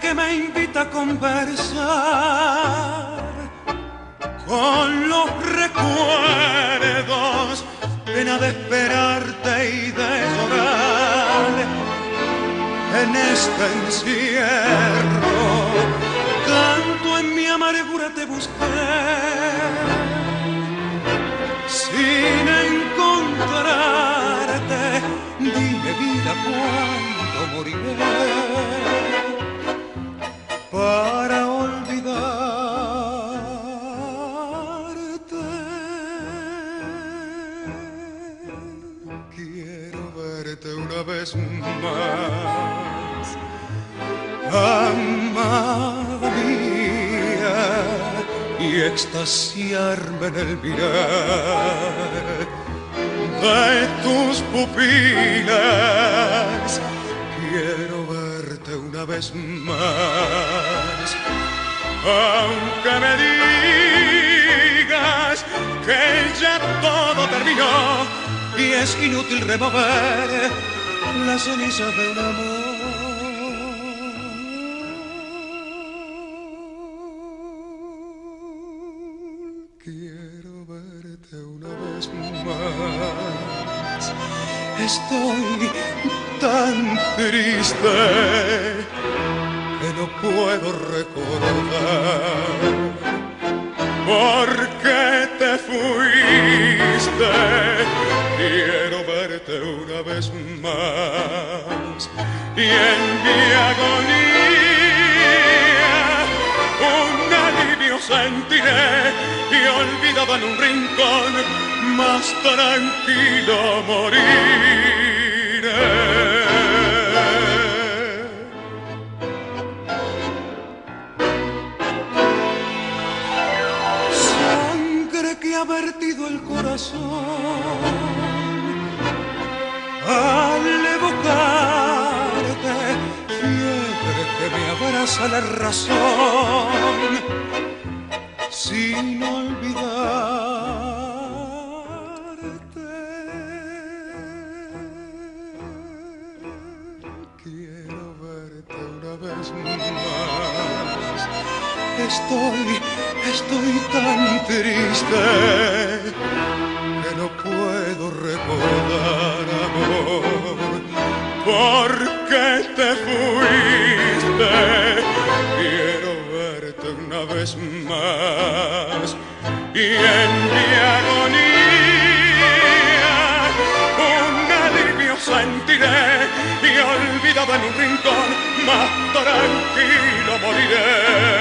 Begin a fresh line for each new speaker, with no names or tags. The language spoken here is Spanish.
que me invita a conversar con los recuerdos, pena de esperarte y de llorar en este encierro. Tanto en mi amargura te busqué, sin encontrarte. Dime, vida, ¿cuándo moriré para olvidarte? Quiero verte una vez más, amada mía, y extasiarme en el mirar de tus pupilas. Quiero verte una vez más, aunque me digas que ya todo terminó y es inútil remover las cenizas de un amor. Quiero verte una vez más. Estoy tan triste que no puedo recordar por qué te fuiste. Quiero verte una vez más y en mi agonía un alivio sentiré y olvidado en un rincón más tranquilo moriré. Sangre que ha vertido el corazón al evocarte, fiebre que me abraza la razón sin olvidarte. Quiero verte una vez más. Estoy tan triste que no puedo recordar, amor, por qué te fuiste. Quiero verte una vez más y en mi agonía un alivio sentiré y olvidado en un rincón más tranquilo moriré.